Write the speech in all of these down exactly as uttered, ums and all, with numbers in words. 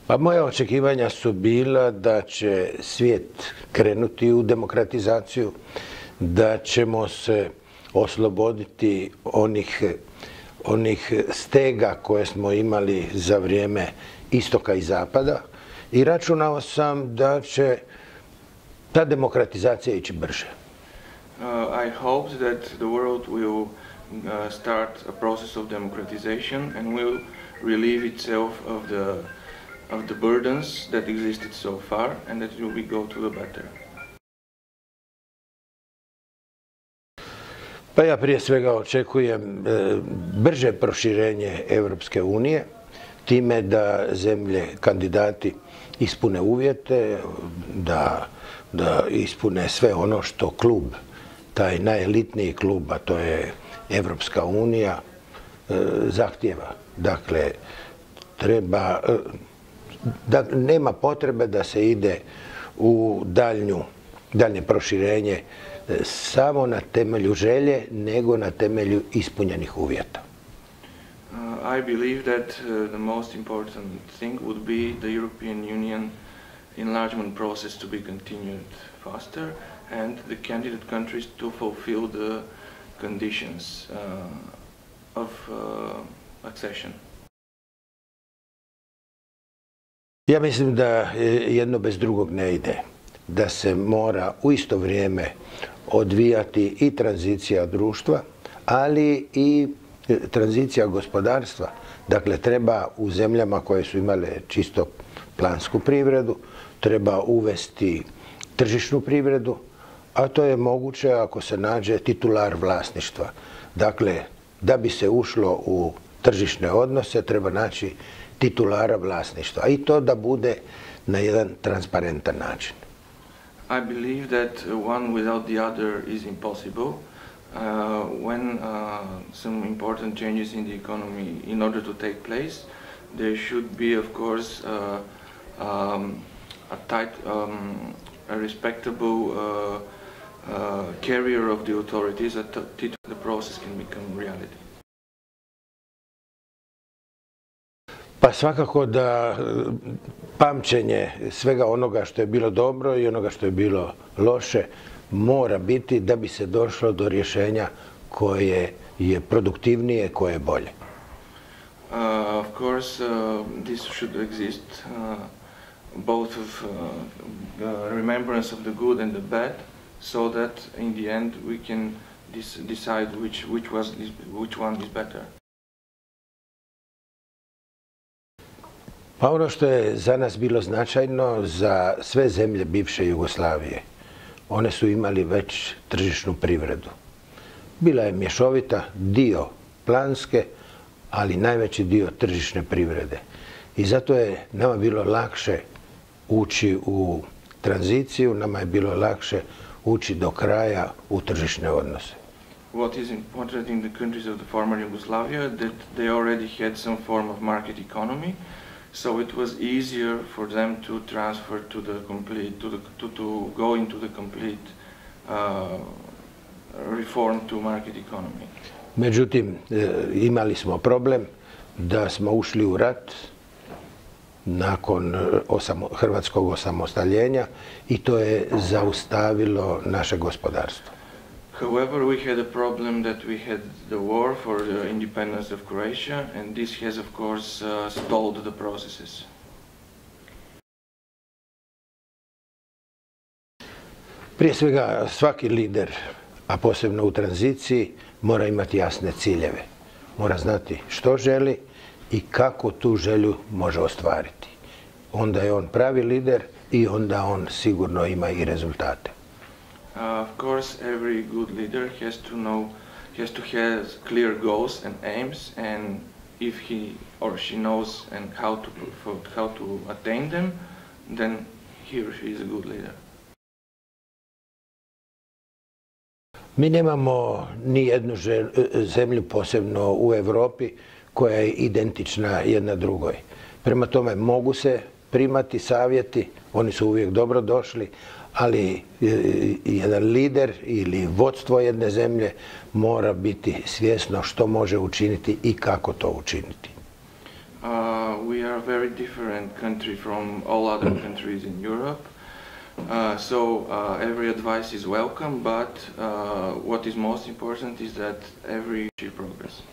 Pa moja očekivanja su bila da će svijet krenuti u demokratizaciju, da ćemo se osloboditi onih, onih stega koje smo imali za vrijeme istoka i zapada i računao sam da će ta demokratizacija ići brže. Uh, I hoped that the world will uh, start a process of democratization and will relieve itself of the of the burdens that existed so far and that it will go to the better. Pa ja prije svega očekujem e, brže proširenje Europske unije, time da zemlje kandidati ispune uvjete, da, da ispune sve ono što klub, taj najelitniji klub, a to je Europska unija, e, zahtijeva. Dakle, treba, e, da nema potrebe da se ide u daljnju, daljnje proširenje e, samo na temelju želje, nego na temelju ispunjenih uvjeta. Uh, I believe that uh, the most important thing would be the European Union enlargement process to be continued faster and the candidate countries to fulfill the conditions uh, of uh, accession. Ja mislim da jedno bez drugog ne ide, da se mora u isto vrijeme odvijati i tranzicija društva, ali i tranzicija gospodarstva. Dakle, treba u zemljama koje su imale čisto plansku privredu, treba uvesti tržišnu privredu, a to je moguće ako se nađe titular vlasništva. Dakle, da bi se ušlo u tržišne odnose, treba naći titulara vlasništva i to da bude na jedan transparentan način. I believe that one without the other is impossible. Uh, when uh, some important changes in the economy, in order to take place, there should be, of course, uh, um, a tight, um, a respectable uh, uh, carrier of the authorities that the process can become reality. Pa svakako da pamćenje svega onoga što je bilo dobro i onoga što je bilo loše mora biti da bi se došlo do rješenja koje je produktivnije, koje je bolje. Uh, of course, uh, this should exist uh, both of uh, the remembrance of the good and the bad, so that in the end we can decide which which was which one is better. Pa ono što je za nas bilo značajno, za sve zemlje bivše Jugoslavije, one su imali već tržišnu privredu. Bila je mješovita, dio planske, ali najveći dio tržišne privrede. I zato je nama bilo lakše ući u tranziciju, nama je bilo lakše ući do kraja u tržišne odnose. What is important in the countries of the former Yugoslavia that they already had some form of market economy. So it was easier for them to transfer to the complete, to, the, to, to go into the complete uh, reform to market economy. Međutim, imali smo problem da smo ušli u rat nakon osamo, hrvatskog osamostaljenja i to je zaustavilo naše gospodarstvo. However, we had a problem that we had the war for the independence of Croatia, and this has, of course, uh, stalled the processes. Prije svega, svaki lider, a posebno u tranziciji, mora imati jasne ciljeve. Mora znati što želi i kako tu želju može ostvariti. Onda je on pravi lider i onda on sigurno ima i rezultate. Uh, of course, every good leader has to know, has to have clear goals and aims, and if he or she knows and how to how to attain them, then he or she is a good leader. Mi nemamo ni jednu zemlju posebno u Europi koja je identična jedna drugoj. Prema tome mogu se primati savjeti, oni su uvijek dobro došli, ali jedan lider ili vodstvo jedne zemlje mora biti svjesno što može učiniti i kako to učiniti. Uh, we are a very different country from all other countries in Europe. Uh, so uh, every advice is welcome, but uh, what is most important is that every achieve progress.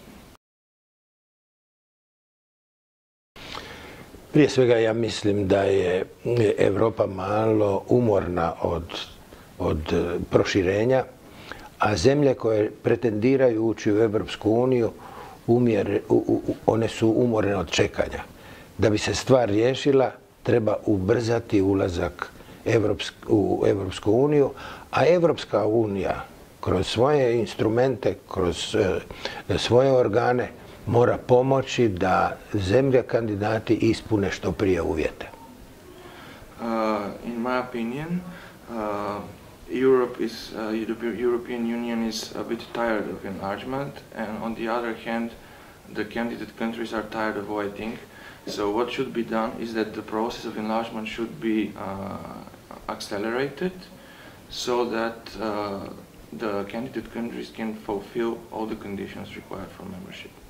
Prije svega ja mislim da je Europa malo umorna od, od proširenja, a zemlje koje pretendiraju ući u Europsku uniju, umjer, u, u, one su umorene od čekanja. Da bi se stvar riješila, treba ubrzati ulazak Evropsk, u Europsku uniju, a Europska unija kroz svoje instrumente, kroz e, svoje organe mora pomoći da zemlje kandidati ispune što prije uvjete. Uh, in my opinion, uh, Europe is, uh, European Union is a bit tired of enlargement, and on the other hand, the candidate countries are tired of waiting. So what should be done is that the process of enlargement should be uh, accelerated, so that uh, the candidate countries can fulfill all the conditions required for membership.